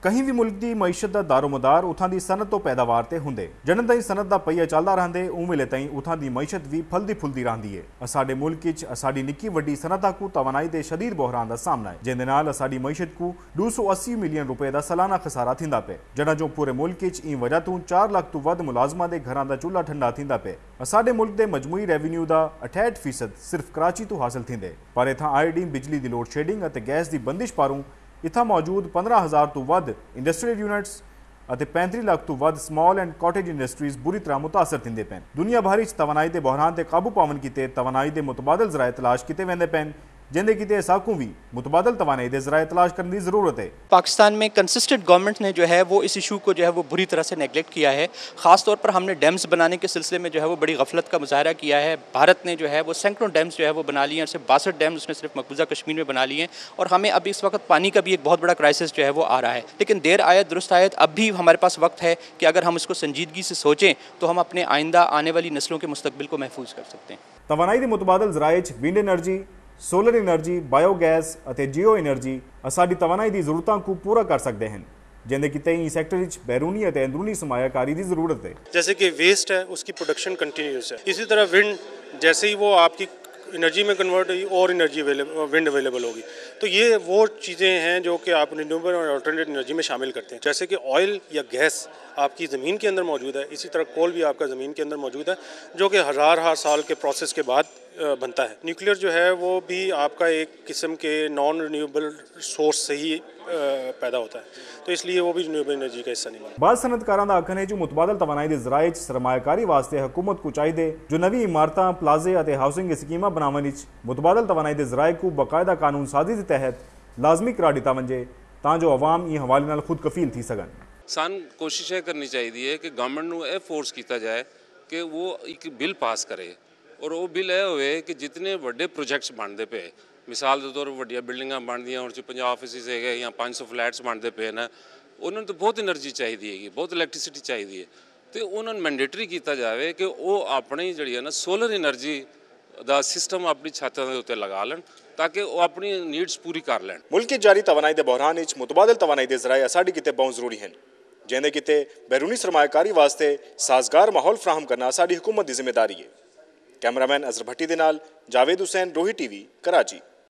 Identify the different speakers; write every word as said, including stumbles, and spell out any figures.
Speaker 1: कहीं भी मुल्क की मईशत का दारोमदार उथां की सनत तो पैदावार ते हुंदे जन ताईं सनत का पहिया चलता रहंदे उं वेले ताईं उथां की मईशत भी फलदी फुलदी रहंदी है। साडे मुल्क विच साडी निक्की वड्डी सनत को तवानाई के शदीद बहरान का सामना है जिंदे नाल साडी मईशत को दो सौ अस्सी मिलियन रुपए का सालाना खसारा थिंदा पे जना जो पूरे मुल्क विच ई वजह तो चार लाख तो वध मुलाजमां दे घरां दा चूल्हा ठंडा थिंदा पे। साडे मुल्क के मजमूई रेवन्यू का अठाहठ फीसद सिर्फ कराची तो हासिल थिंदे पर इत्थां आए डी बिजली की लोड शेडिंग और गैस की बंदिश पारों इत्थां मौजूद पंद्रह हज़ार तो वध इंडस्ट्रीयल यूनिट्स और पैंतीस लाख तो वध स्मॉल एंड कॉटेज इंडस्ट्रीज बुरी तरह मुतासर थिंदे पैन। दुनिया भर तवानाई के बहरान से काबू पावन किते तवानाई के मुतबादल जराए तलाश किए वेंदे पैन जिंदे किते साकू भी मुतबादल तवानाई के जराए तलाश करने की ज़रूरत है।
Speaker 2: पाकिस्तान में कंसिस्टेंट गवर्नमेंट ने जो है वो इस इशू को जो है वो बुरी तरह से नेगलेक्ट किया है। ख़ास तौर पर हमने डैम्स बनाने के सिलसिले में जो है वो बड़ी गफलत का मुजाहरा किया है। भारत ने जो है वो सैकड़ों डैम्स जो है वो बना लिए हैं, सिर्फ बासठ डैम्स उसने सिर्फ मकबूजा कश्मीर में बना लिए हैं और हमें अभी इस वक्त पानी का भी एक बहुत बड़ा क्राइसिस जो है वो आ रहा है। लेकिन देर आयत दुरुस्त आयत अब भी हमारे पास वक्त है कि अगर हम इसको संजीदगी से सोचें तो हम अपने आइंदा आने वाली नस्लों के मुस्तकबिल को महफूज कर सकते हैं।
Speaker 1: तवानाई के मुतबादल जराए wind energy, solar energy, biogas और जियो एनर्जी साडी तवानाई की जरूरतों को पूरा कर सकते हैं जिंदे किते ई सैक्टर विच बैरूनी और अंदरूनी समायाकारी की जरूरत है।
Speaker 3: जैसे कि वेस्ट है उसकी प्रोडक्शन कंटिन्यूस है, इसी तरह विंड जैसे ही वो आपकी एनर्जी में कन्वर्ट हुई और एनर्जी विंड अवेलेबल होगी तो ये वो चीज़ें हैं जो कि आप रिन्यूएबल और अल्टरनेट एनर्जी में शामिल करते हैं। जैसे कि ऑयल या गैस आपकी ज़मीन के अंदर मौजूद है, इसी तरह कोल भी आपका ज़मीन के अंदर मौजूद है जो कि हज़ार हज़ार साल के प्रोसेस के बाद बनता है। न्यूक्लियर जो है वो भी आपका एक किस्म के नॉन रिन्यूएबल सोर्स से ही पैदा होता है तो इसलिए वो भी रिन्यूएबल एनर्जी का हिस्सा नहीं बनता।
Speaker 1: बाद सनतकारां दा आखना है जो मुतबादल तवानाई के जराए सरमायाकारी वास्ते हुकूमत को चाहिए जो नवी इमारतां, प्लाजे और हाउसिंग की स्कीमां बनावन मुतबादल तवानाई के जराए को बाकायदा कानून साजी के तहत लाजमी करार दिता वंजे तां जो अवाम ई हवाले नाल खुद कफील थी सकन।
Speaker 4: सान कोशिश यह करनी चाहिए कि गवर्नमेंट को यह फोर्स किया जाए कि वो एक बिल पास करे और वो बिल यह होए कि जितने बड़े प्रोजेक्ट्स बनते पे मिसाल के तौर पर वड्डिया बिल्डिंगां बनदियां और पंजाब ऑफिस है या पाँच सौ फ्लैट्स बनते पे ना उन्होंने तो बहुत एनर्जी चाहिए है, बहुत इलैक्ट्रिसिटी चाहिए है तो उन्होंने मैंडेटरी किया जाए कि वो अपनी जी है ना सोलर एनर्जी का सिस्टम अपनी छत्तां दे उत्ते लगा लें ताकि वो अपनी नीड्स पूरी कर लें।
Speaker 1: मुल्क की जारी तवानाई के बहरान विच मुतबादल तवानाई के जराए साडी किते बहुत जरूरी हैं जिंदे किते बैरूनी सरमायाकारी वास्ते साजगार माहौल फ्राहम करना साडी हुकूमत की जिम्मेदारी है। कैमरामैन अजहर भट्टी दे नाल जावेद हुसैन, रोही टीवी, कराची।